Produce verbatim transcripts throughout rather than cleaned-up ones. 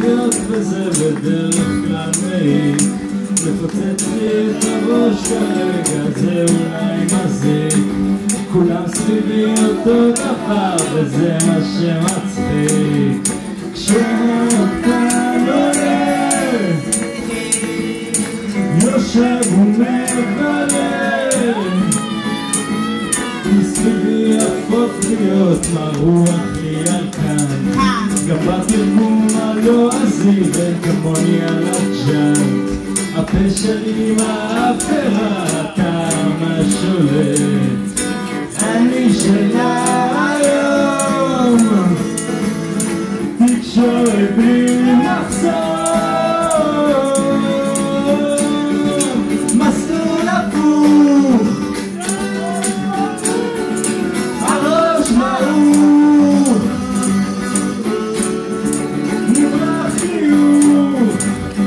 להיות וזה בדרך כלל מעיק לפוצץ לי את הראש כרגע זה אולי מזיק כולם סביבי אותו דבר וזה מה שמצחיק כשאתה עולה יושב ומבלה מסביבי הפוך להיות מרוח לי על כאן גם בתרגום הלועזי וכמוני על הג'אנט הפה שלי מהאפרה הטעם השולט אני שלה היום תקשורת בלי מחסום מסלול הפוך הראש מעוך נברח חיוך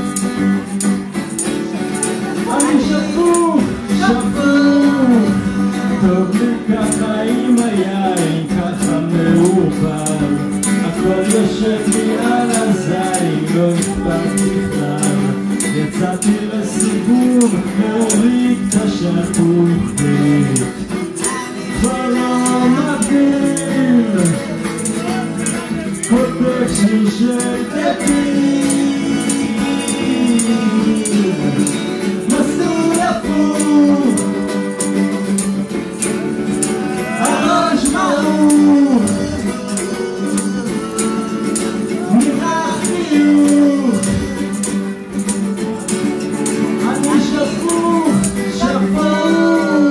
אני שפוך שפוך טוב לי ככה עם היין ככה מעורפל הכל יושב לי על הזין לא אכפת בכלל יצאתי לסיבוב להוריד את השפוך בית כבר לא מבין כותב שיר של דפיק מסלול הפוך הראש מעוך נראה חיוך אני שפוך שפוך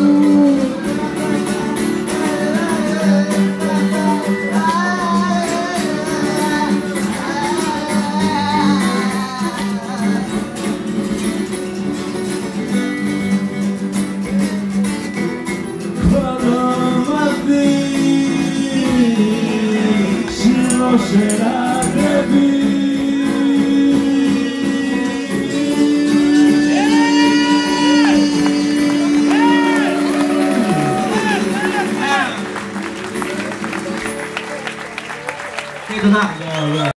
שירו של הדבי תודה.